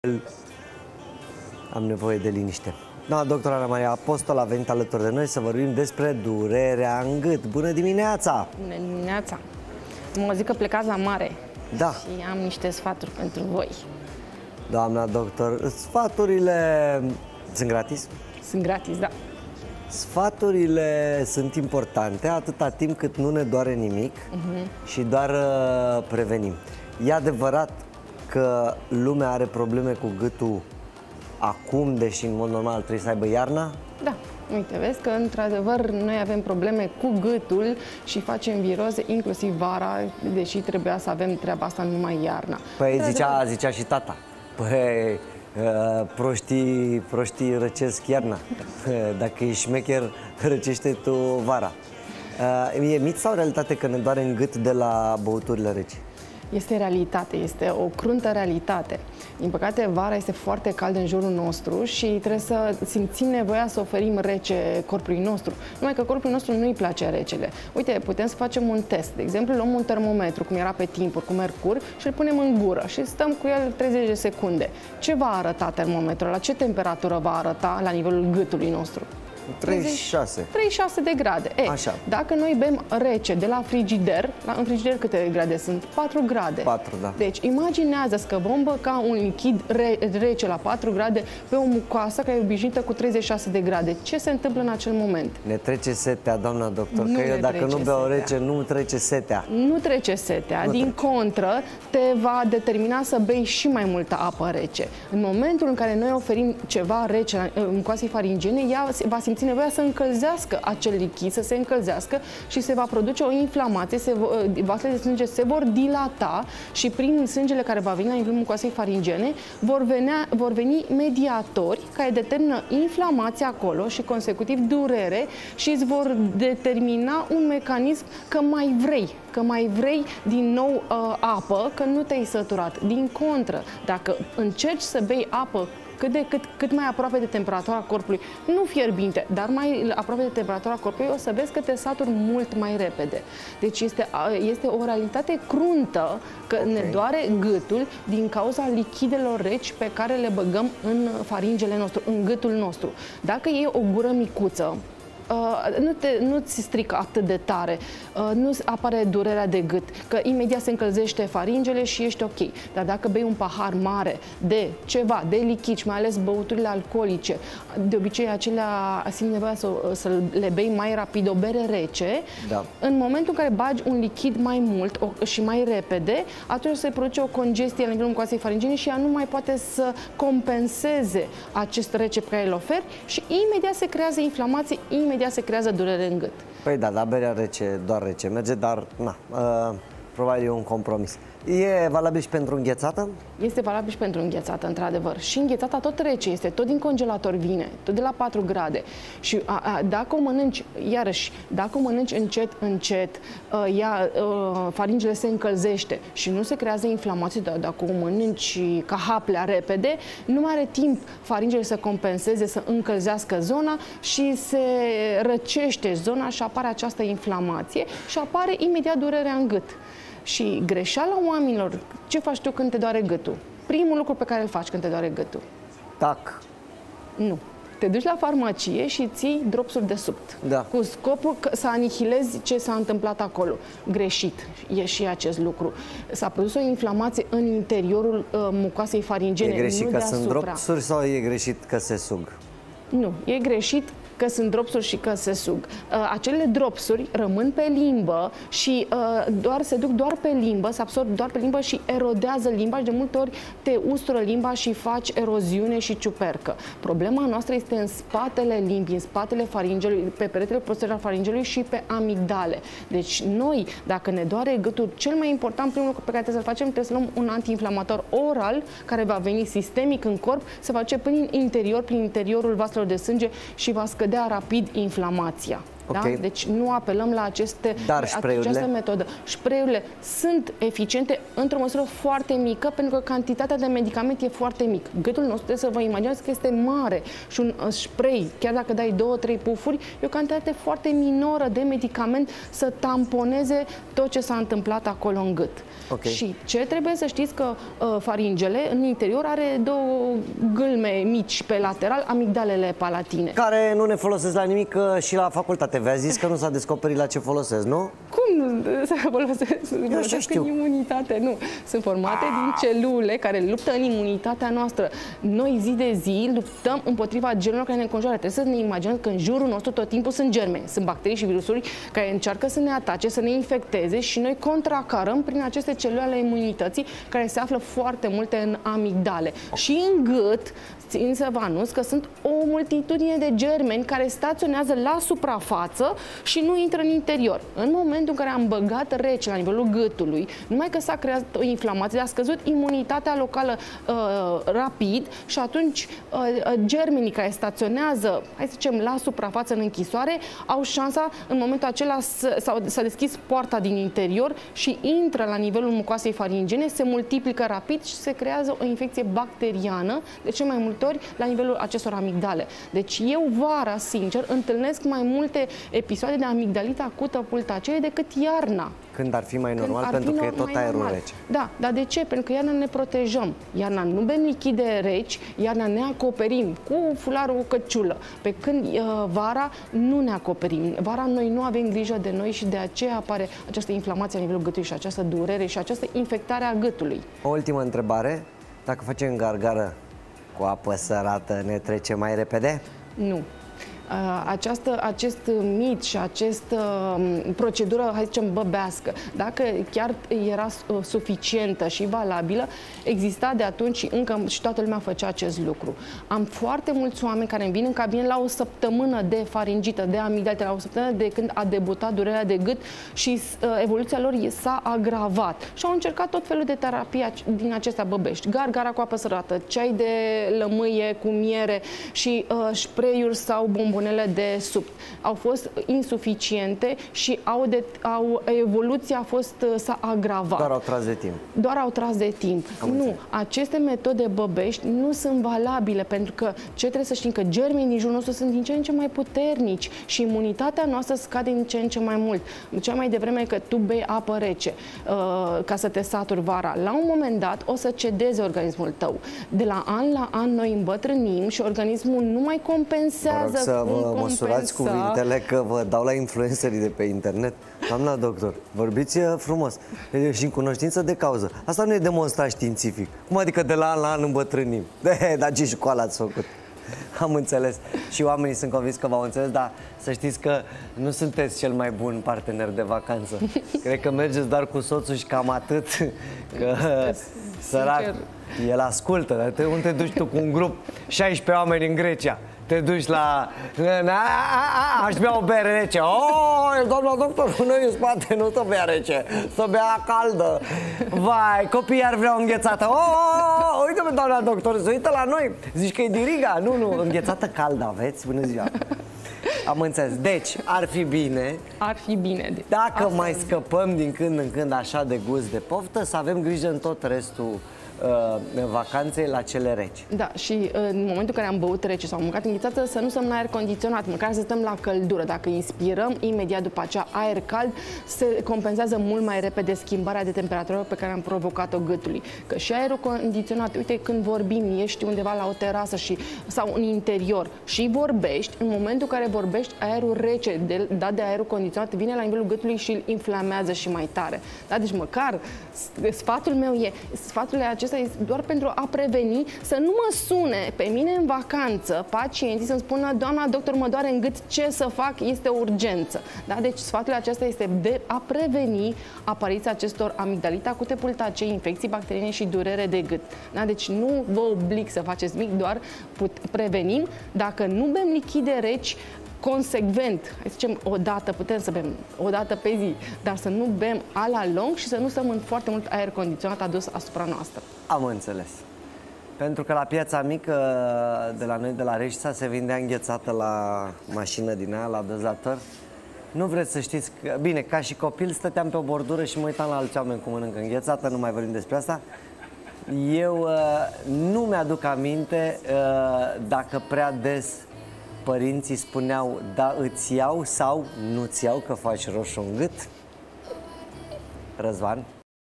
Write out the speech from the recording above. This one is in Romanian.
Am nevoie de liniște. Doamna doctor Ana Maria Apostol a venit alături de noi să vorbim despre durerea în gât. Bună dimineața! Bună dimineața! Mă zic că plecați la mare. Da. Și am niște sfaturi pentru voi. Doamna doctor, sfaturile sunt gratis? Sunt gratis, da. Sfaturile sunt importante atâta timp cât nu ne doare nimic și doar prevenim. E adevărat că lumea are probleme cu gâtul acum, deși în mod normal trebuie să aibă iarna? Da. Uite, vezi că într-adevăr noi avem probleme cu gâtul și facem viroze inclusiv vara, deși trebuia să avem treaba asta numai iarna. Păi zicea și tata. Păi proștii răcesc iarna. Dacă ești șmecher, răcește tu vara. E mit sau realitate că ne doare în gât de la băuturile reci? Este realitate, este o cruntă realitate. Din păcate, vara este foarte cald în jurul nostru și trebuie să simțim nevoia să oferim rece corpului nostru. Numai că corpului nostru nu-i place recele. Uite, putem să facem un test. De exemplu, luăm un termometru, cum era pe timpuri, cu mercur, și îl punem în gură și stăm cu el 30 de secunde. Ce va arăta termometrul? La ce temperatură va arăta la nivelul gâtului nostru? 36. 36 de grade. Așa. Dacă noi bem rece de la frigider, în frigider câte grade sunt? 4 grade. 4, da. Deci imaginează că vom băca un lichid rece la 4 grade pe o mucoasă care e obișnuită cu 36 de grade. Ce se întâmplă în acel moment? Ne trece setea, doamna doctor, Nu că eu dacă nu beau setea. rece, nu trece setea. Nu trece setea, din contră, te va determina să bei și mai multă apă rece. În momentul în care noi oferim ceva rece mucoasei faringiene, ea va simți nevoia să încălzească acel lichid, să se încălzească și se va produce o inflamație, vasele de sânge se vor dilata și prin sângele care va veni la nivelul mucoasei faringiene vor veni mediatori care determină inflamația acolo și consecutiv durere și îți vor determina un mecanism că mai vrei din nou apă, că nu te-ai săturat. Din contră, dacă încerci să bei apă cât mai aproape de temperatura corpului, nu fierbinte, dar mai aproape de temperatura corpului, o să vezi că te saturi mult mai repede. Deci este o realitate cruntă că ne doare gâtul din cauza lichidelor reci pe care le băgăm în faringele nostru, în gâtul nostru. Dacă iei o gură micuță, nu-ți strică atât de tare, nu apare durerea de gât, că imediat se încălzește faringele și ești ok. Dar dacă bei un pahar mare de ceva, de lichid, mai ales băuturile alcoolice, de obicei acelea simt nevoia să le bei mai rapid, o bere rece, da. În momentul în care bagi un lichid mai mult și mai repede, atunci se produce o congestie la nivelul mucoasei faringiene și ea nu mai poate să compenseze acest rece pe care îl oferi și imediat se creează inflamație, imediat se creează durere în gât. Păi da, dar berea rece, doar rece merge, dar na, probabil e un compromis. E valabil și pentru înghețată? Este valabil și pentru înghețată, într-adevăr. Și înghețata tot rece este, tot din congelator vine, tot de la 4 grade. Și dacă o mănânci, iarăși, dacă o mănânci încet, faringele se încălzește și nu se creează inflamație, dar dacă o mănânci ca haplea repede, nu mai are timp faringele să compenseze, să încălzească zona și se răcește zona și apare această inflamație și apare imediat durerea în gât. Și greșeala oamenilor, ce faci tu când te doare gâtul? Primul lucru pe care îl faci când te doare gâtul? Tac. Nu. Te duci la farmacie și ții dropsuri de subt. Da. Cu scopul să anihilezi ce s-a întâmplat acolo. Greșit e și acest lucru. S-a produs o inflamație în interiorul mucoasei faringiene. E greșit că sunt dropsuri sau e greșit că se sug? Nu. E greșit că sunt dropsuri și că se sug. Acele dropsuri rămân pe limbă și se duc doar pe limbă, se absorb doar pe limbă și erodează limba și de multe ori te ustură limba și faci eroziune și ciupercă. Problema noastră este în spatele limbii, în spatele faringelui, pe peretele posterior al faringelui și pe amigdale. Deci noi, dacă ne doare gâtul, cel mai important, primul lucru pe care trebuie să-l facem, trebuie să luăm un antiinflamator oral care va veni sistemic în corp, se face prin interiorul vaselor de sânge și va scădea rapid inflamația. Okay. Da? Deci nu apelăm la această metodă. Spray-urile sunt eficiente într-o măsură foarte mică, pentru că cantitatea de medicament e foarte mică. Gâtul nostru, trebuie să vă imaginați că este mare și un spray, chiar dacă dai 2-3 pufuri, e o cantitate foarte minoră de medicament să tamponeze tot ce s-a întâmplat acolo în gât. Okay. Și ce trebuie să știți că faringele în interior are două gâlme mici pe lateral, amigdalele palatine. Care nu ne folosesc la nimic și la facultate. V-a zis că nu s-a descoperit la ce folosesc, nu? Cum nu se folosesc în imunitate? Nu. Sunt formate din celule care luptă în imunitatea noastră. Noi zi de zi luptăm împotriva germelor care ne înconjoară. Trebuie să ne imaginăm că în jurul nostru tot timpul sunt germeni, sunt bacterii și virusuri care încearcă să ne atace, să ne infecteze și noi contracarăm prin aceste celule ale imunității care se află foarte multe în amigdale. Și în gât, țin să vă anunț că sunt o multitudine de germeni care staționează la suprafață și nu intră în interior. În momentul în care am băgat rece la nivelul gâtului, numai că s-a creat o inflamație, a scăzut imunitatea locală rapid și atunci germenii care staționează, hai să zicem, la suprafață în închisoare, au șansa, în momentul acela s-a deschis poarta din interior și intră la nivelul mucoasei faringene, se multiplică rapid și se creează o infecție bacteriană, de cele mai multe ori la nivelul acestor amigdale. Deci eu vara, sincer, întâlnesc mai multe episoade de amigdalită acută pultacee decât iarna. Când ar fi mai normal, pentru că e tot aerul rece. Da, dar de ce? Pentru că iarna ne protejăm. Iarna nu bem lichide reci, iarna ne acoperim cu fularul, cu căciulă. Pe când vara nu ne acoperim. Vara noi nu avem grijă de noi și de aceea apare această inflamație la nivelul gâtului și această durere și această infectare a gâtului. O ultimă întrebare. Dacă facem gargară cu apă sărată, ne trece mai repede? Nu. Acest mit și această procedură, hai să zicem, băbească, dacă chiar era suficientă și valabilă, exista de atunci și încă și toată lumea făcea acest lucru. Am foarte mulți oameni care îmi vin în cabinet la o săptămână de faringită, de amigdalită, la o săptămână de când a debutat durerea de gât și evoluția lor s-a agravat. Și au încercat tot felul de terapii din acestea băbești. Gargara cu apă sărată, ceai de lămâie cu miere și spray-uri sau bombonele de subt. Au fost insuficiente și evoluția s-a agravat. Doar au tras de timp. Doar au tras de timp. Nu, aceste metode băbești nu sunt valabile, pentru că ce trebuie să știm, că germenii din jurul nostru sunt din ce în ce mai puternici și imunitatea noastră scade din ce în ce mai mult. Cea mai devreme că tu bei apă rece ca să te saturi vara. La un moment dat o să cedeze organismul tău. De la an la an noi îmbătrânim și organismul nu mai compensează. Vă măsurați cuvintele, că vă dau la influencerii de pe internet. Doamna doctor, vorbiți frumos și în cunoștință de cauză. Asta nu e demonstrat științific. Cum adică de la an la an îmbătrânim? Dar ce școală ați făcut? Am înțeles. Și oamenii sunt convins că v-au înțeles, dar să știți că nu sunteți cel mai bun partener de vacanță. Cred că mergeți doar cu soțul și cam atât. Că sărac, el ascultă. Dar unde te duci tu cu un grup 16 oameni în Grecia? Te duci la... Aș bea o bere rece. Oh, doamna doctor, noi în spate nu să bea rece, să bea caldă. Vai, copiii ar vrea o înghețată. Oh, uite-mă, doamna doctor, se uită la noi. Zici că e diriga. Nu, înghețată caldă aveți? Bună ziua. Am înțeles. Deci, ar fi bine... Ar fi bine. Dacă mai scăpăm din când în când așa de gust de poftă, să avem grijă în tot restul vacanței la cele reci. Da, și în momentul în care am băut rece sau am mâncat înghețată, să nu stăm la aer condiționat, măcar să stăm la căldură. Dacă inspirăm imediat după aceea aer cald, se compensează mult mai repede schimbarea de temperatură pe care am provocat-o gâtului. Că și aerul condiționat, uite, când vorbim, ești undeva la o terasă sau în interior și vorbești, în momentul în care vorbești, aerul rece dat de aerul condiționat vine la nivelul gâtului și îl inflamează și mai tare. Da? Deci măcar sfatul meu sfatul acesta este doar pentru a preveni, să nu mă sune pe mine în vacanță pacienții să-mi spună: doamna doctor, mă doare în gât, ce să fac? Este o urgență. Da? Deci sfatul acesta este de a preveni apariția acestor amigdalite acute pultacee, infecții bacteriene și durere de gât. Da? Deci nu vă oblig să faceți nimic, doar prevenim. Dacă nu bem lichide reci consecvent, hai să zicem, putem să bem o dată pe zi, dar să nu bem a la lung și să nu stăm în foarte mult aer condiționat adus asupra noastră. Am înțeles. Pentru că la piața mică de la noi, de la Reșița, se vindea înghețată la mașină din aia, la dozator, Nu vreți să știți că, bine, ca și copil stăteam pe o bordură și mă uitam la alți oameni cum mănâncă înghețată, nu mai vorbim despre asta. Eu nu mi-aduc aminte dacă prea des părinții spuneau da, îți iau sau nu-ți iau că faci roșu în gât. Răzvan?